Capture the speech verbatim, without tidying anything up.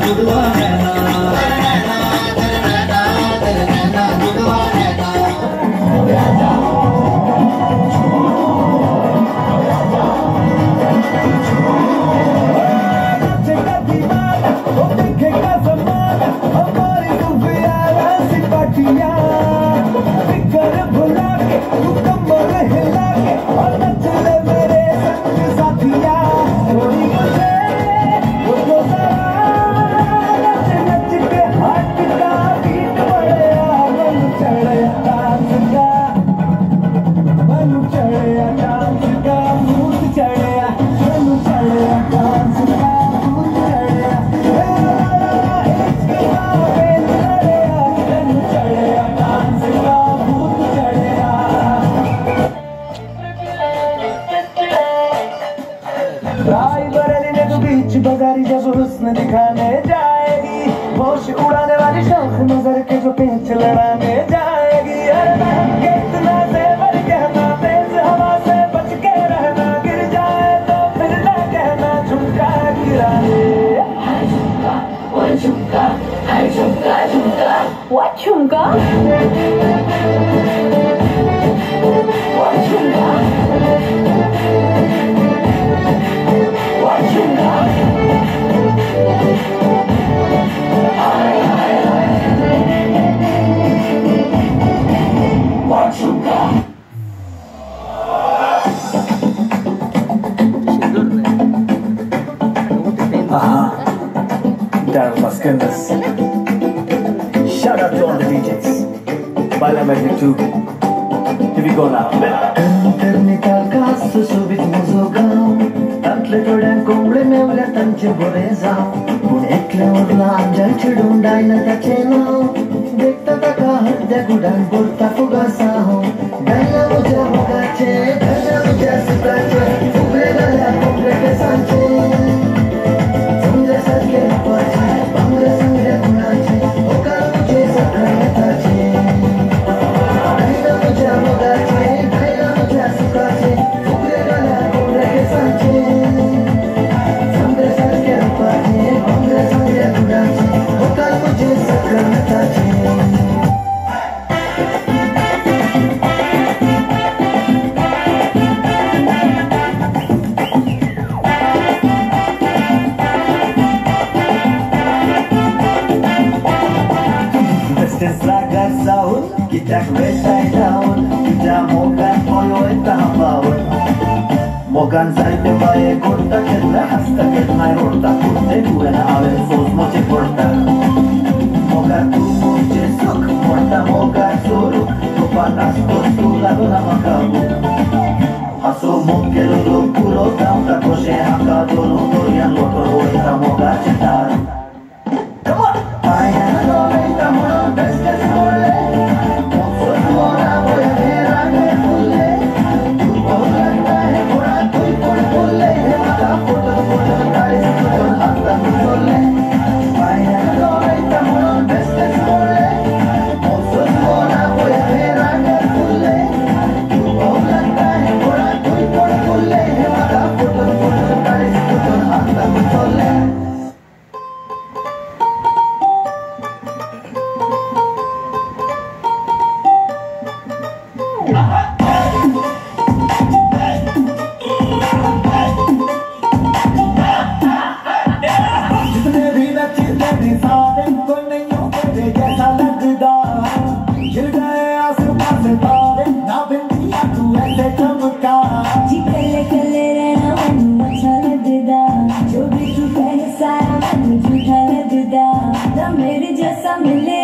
जुड़वा रहना जुड़वा रहना बाजारी जब हुस्न दिखाने जाएगी, होश उड़ाने वाली शौक नजर के जो पेंच लड़ाने जाएगी। अरे महक के इतना जेवर कहना, तेज हवा से बच के रहना, गिर जाए तो फिर न कहना झुमका गिरा है। झुमका वो झुमका है, झुमका झुमका वो झुमका वो झुमका वो झुमका Uh-huh. That was goodness. Shout out to all the D Js. Bala Magic too. Here we go now. Ternical caso subit muzogão, tantle toden komble mevle tanche borezao, ekle odla anjal chidun daina tacheno, dekta taka hadde gudan bolta fugasao, daina mujhe hogache, daina mujhe sukache, ubre gala komble ke sanche, samjhe satke pache, bamre samjhe gunache, oka mujhe sakrane tache, daina mujhe hogache, daina mujhe sukache, ubre gala komble ke sanche, samjhe satke pache, bamre samjhe gunache, oka mujhe sakrane tache. Kita kwenda down, kita mogan moyo etabaun. Mogan zaite bae korta ketna hasta ketna rota, kurte kuena ave sos moche porta. Mogan tu moche sok porta mogan suru, tu panas tu tu la dona makabu. Aso mokelo lo puro tauta koshe haka dolo torian lotor oita mogan chetar. Come on, I know ita mono best is mole. मेरे जैसा मिले